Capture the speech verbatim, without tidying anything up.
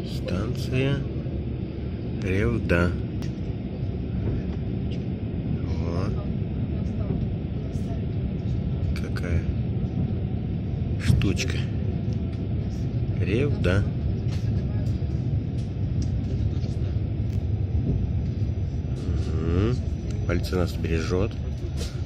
Станция Ревда. Вот. Какая штучка. Ревда. Угу. Полиция нас бережет.